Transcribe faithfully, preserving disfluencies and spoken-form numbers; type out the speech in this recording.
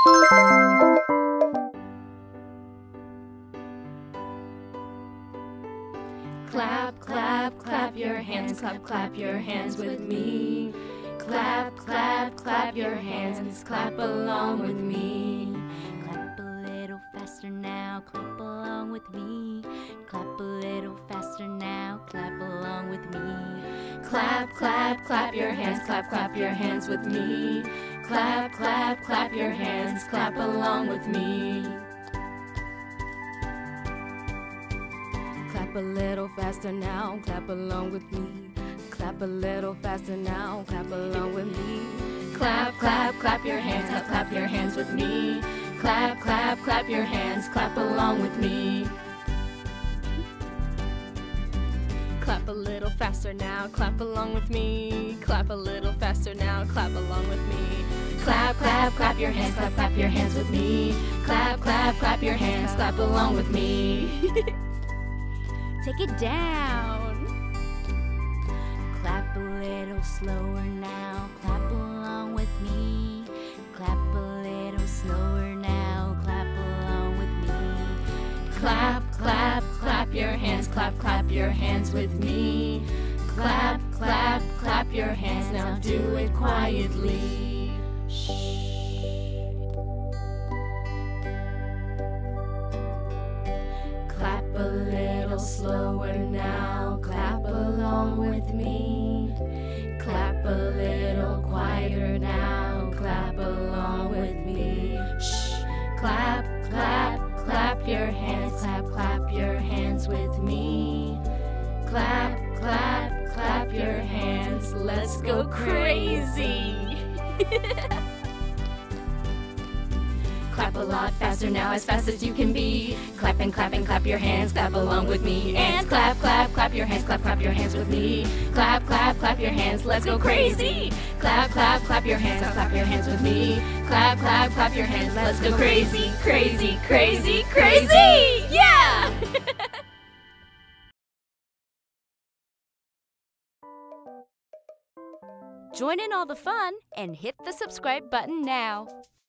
Clap, clap, clap your hands, clap, clap your hands with me. Clap, clap, clap your hands, clap along with me. Clap a little faster now, clap along with me. Clap a little faster now, clap along with me. Clap, clap, clap your hands, clap, clap your hands with me. Clap, clap, clap your hands, clap along with me. Clap a little faster now, clap along with me. Clap a little faster now, clap along with me. Clap, clap, clap your hands, clap, clap your hands with me. Clap, clap, clap your hands, clap along with me. Clap a little faster now, clap along with me. Clap a little faster now, clap along with me. Clap, clap, clap your hands, clap, clap your hands with me. Clap, clap, clap your hands, clap along with me. Take it down. Clap a little slower now, clap along with me. Clap a little slower now, clap along with me. Clap, clap, clap your hands, clap, clap your hands with me. Clap, clap, clap your hands, now do it quietly. Shh. Clap a little slower now, clap along with me. Clap a little quieter now, clap along with me. Shh. Clap, clap, clap your hands, clap, clap your hands with me. Clap, clap, clap your hands, let's go crazy. Clap a lot faster now, as fast as you can be. Clap and clap and clap your hands, clap along with me. And clap, clap, clap your hands, clap, clap your hands with me. Clap, clap, clap your hands, let's go crazy. Clap, clap, clap your hands, clap your hands with me. Clap, clap, clap your hands, let's go crazy, crazy, crazy, crazy! Yeah! Join in all the fun and hit the subscribe button now.